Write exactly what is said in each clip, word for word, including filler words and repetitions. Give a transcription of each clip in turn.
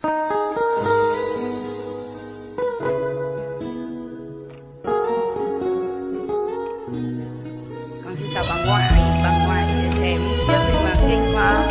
Con xin chào bà ngoại, bà ngoại chém chiếc thì mà kinh quá.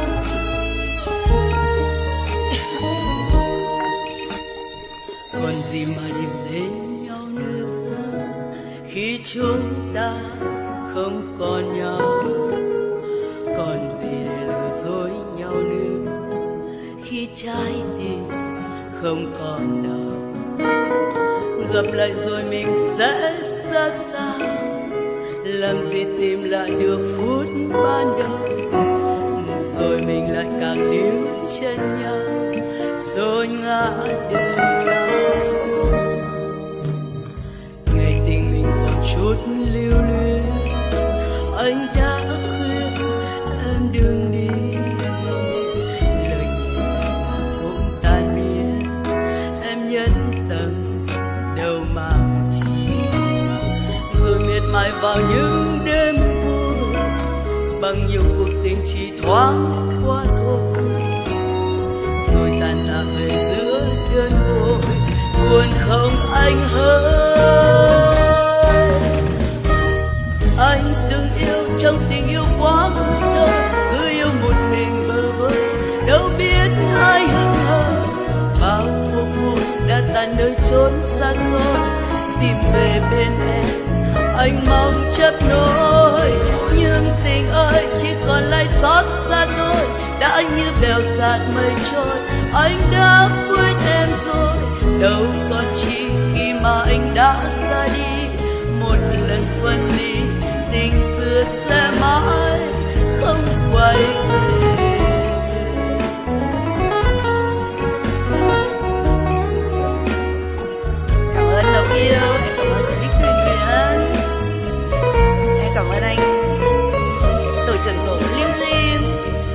Còn gì mà nhìn đến nhau nữa khi chúng ta không còn nhau, còn gì để lừa dối nhau nữa khi trái tim không còn đau. Gặp lại rồi mình sẽ ra sao, làm gì tìm lại được phút ban đầu, rồi mình lại càng níu chân nhau rồi ngã đời nhau. Ngày tình mình còn chút lưu luyến, anh đã khuyên em đừng đi, lời nhẹ nhàng cũng tan biến, em nhẫn tâm đâu mang chi, rồi miệt mài vào những đêm vui bằng nhiều cuộc tình chỉ thoáng qua thôi, rồi tàn tạ về giữa đơn côi buồn không anh hỡi. Anh từng yêu trong tình yêu quá ngây thơ, cứ yêu một mình bơ vơ, đâu biết ai hững hờ. Bao cuộc vui đã tàn nơi chốn xa xôi, tìm về bên em anh mong chấp nối, nhưng tình ơi chỉ còn lại xót xa thôi, đã như bèo dạt mây trôi. Anh đã quên em rồi, đâu còn chi khi mà anh đã ra đi. Một lần phân ly, tình xưa sẽ mãi không quay về. Cảm ơn Lộc yêu, em cảm ơn chị Bích Thuyền Huyền, em cảm ơn anh đội trưởng tổ Lim Lim.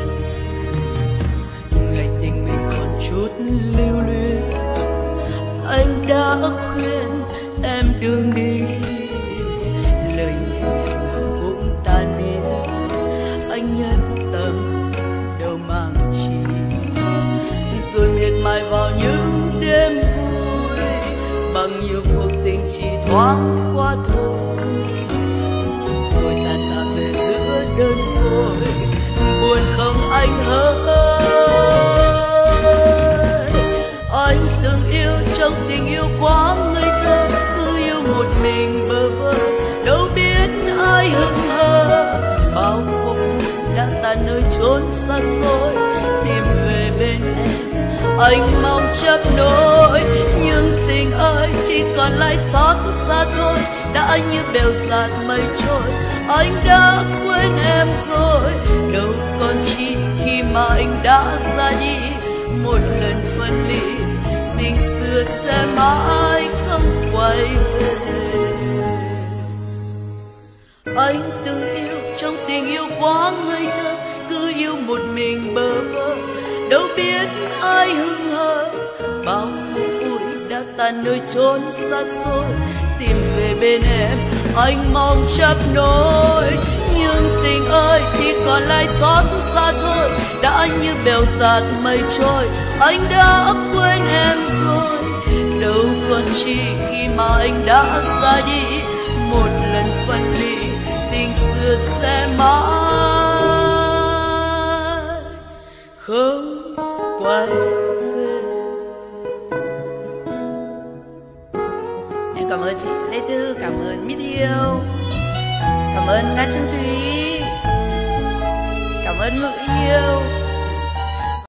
Ngày tình mình còn chút lưu luyến, anh đã khuyên em đừng đi, lời nhẹ nhàng cũng tan biến, anh nhẫn tâm đâu mang chi, rồi miệt mài vào những đêm vui bằng nhiều cuộc tình chỉ thoáng qua thôi, rồi tàn tạ về giữa đơn côi buồn không anh hỡi. Anh từng yêu trong tình yêu quá ngây thơ, cứ yêu một mình bơ vơ, đâu biết ai hững hờ. Bao cuộc vui đã tan nơi chốn xa xôi, tìm về bên em anh mong chấp nối, nhưng tình ơi chỉ còn lại xót xa thôi, đã như bèo dạt mây trôi. Anh đã quên em rồi, đâu còn chi khi mà anh đã ra đi. Một lần phân ly, tình xưa sẽ mãi không quay về. Anh từng yêu trong tình yêu quá ngây thơ, cứ yêu một mình bơ vơ, đâu biết ai hững hờ. Bao cuộc vui đã tan nơi chốn xa xôi, tìm về bên em anh mong chấp nối, nhưng tình ơi chỉ còn lại xót xa thôi, đã như bèo dạt mây trôi. Anh đã quên em rồi, đâu còn chi khi mà anh đã ra đi. Một lần phân ly, tình xưa sẽ mãi không quay về. Em cảm ơn chị Lê Thư, cảm ơn Mít Yêu, cảm ơn Nga Trương Thúy, cảm ơn Ngự Yêu.